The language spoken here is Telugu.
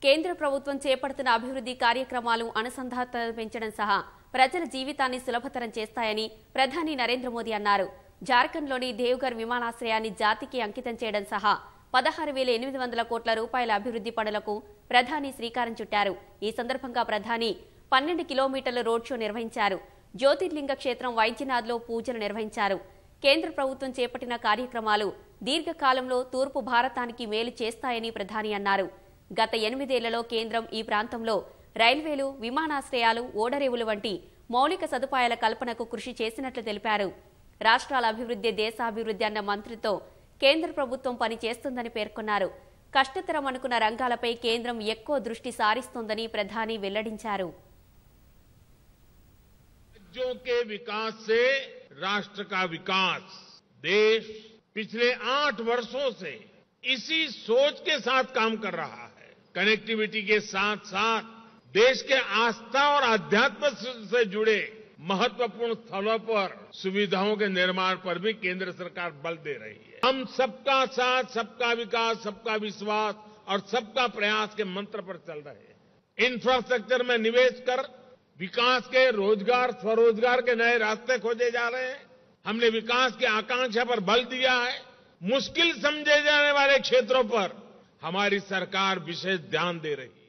కేంద్ర ప్రభుత్వం చేపడుతున్న అభివృద్ధి కార్యక్రమాలు అనుసంధానత పెంచడం సహా ప్రజల జీవితాన్ని సులభతరం చేస్తాయని ప్రధాని నరేంద్ర మోదీ అన్నారు. జార్ఖండ్లోని దేవ్ఘర్ విమానాశ్రయాన్ని జాతికి అంకితం చేయడం సహా 16,800 కోట్ల రూపాయల అభివృద్ధి పనులకు ప్రధాని శ్రీకారం చుట్టారు. ఈ సందర్భంగా ప్రధాని 12 కిలోమీటర్ల రోడ్ షో నిర్వహించారు. జ్యోతిర్లింగ క్షేత్రం వైద్యనాథ్లో పూజలు నిర్వహించారు. కేంద్ర ప్రభుత్వం చేపట్టిన కార్యక్రమాలు దీర్ఘకాలంలో తూర్పు భారతానికి మేలు చేస్తాయని ప్రధాని అన్నారు. గత 8 ఏళ్లలో కేంద్రం ఈ ప్రాంతంలో రైల్వేలు, విమానాశ్రయాలు, ఓడరేవులు వంటి మౌలిక సదుపాయాల కల్పనకు కృషి చేసినట్లు తెలిపారు. రాష్ట్రాల అభివృద్ధి దేశాభివృద్ధి అన్న మంత్రంతో కేంద్ర ప్రభుత్వం పనిచేస్తుందని పేర్కొన్నారు. కష్టతరం అనుకున్న రంగాలపై కేంద్రం ఎక్కువ దృష్టి సారిస్తోందని ప్రధాని వెల్లడించారు. राज्यों के विकास से राष्ट्र का विकास, देश पिछले 8 वर्षों से इसी सोच के साथ काम कर रहा है. कनेक्टिविटी के साथ साथ देश के आस्था और आध्यात्म से जुड़े महत्वपूर्ण स्थलों पर सुविधाओं के निर्माण पर भी केंद्र सरकार बल दे रही है. हम सबका साथ, सबका विकास, सबका विश्वास और सबका प्रयास के मंत्र पर चल रहे हैं. इंफ्रास्ट्रक्चर में निवेश कर विकास के रोजगार, स्वरोजगार के नए रास्ते खोजे जा रहे हैं. हमने विकास की आकांक्षा पर बल दिया है. मुश्किल समझे जाने वाले क्षेत्रों पर हमारी सरकार विशेष ध्यान दे रही है.